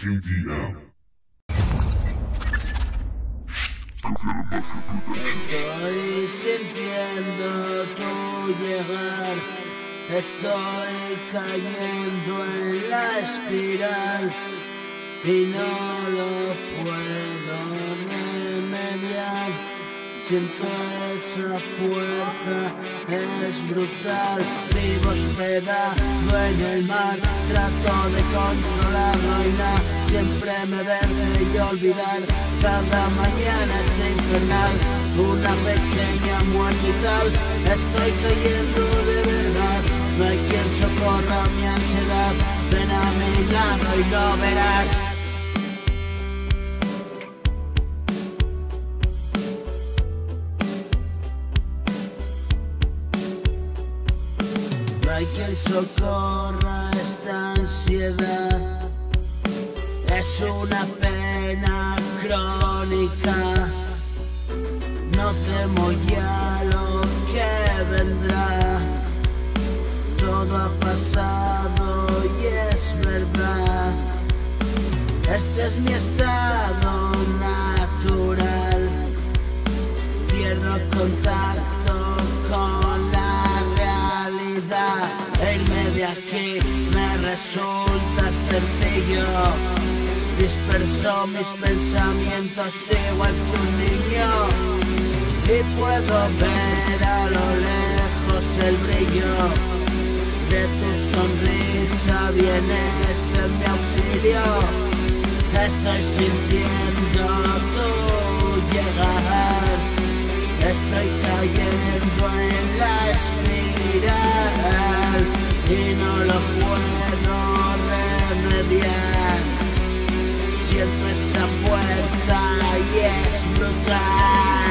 KDM. Estoy sintiendo tu llegar, estoy cayendo en la espiral y no lo puedo remediar. Siento esa fuerza, es brutal. Vivo hospedado en el mar, trato de controlarlo y nada siempre me vence y olvidar. Cada mañana es infernal, una pequeña muerte y tal. Estoy cayendo de verdad, no hay quien socorra mi ansiedad. Ven a mi lado y lo verás. No hay quien socorra esta ansiedad. Es una pena crónica. No temo ya lo que vendrá. Todo ha pasado y es verdad. Este es mi estado natural. Pierdo contacto con la realidad. Irme de aquí me resulta sencillo. Disperso mis pensamientos igual que un niño y puedo ver a lo lejos el brillo de tu sonrisa. Vienes en mi auxilio. Estoy sintiendo tu llegar. Estoy cayendo en la espiral y no lo puedo remediar. Siento esa fuerza y es brutal.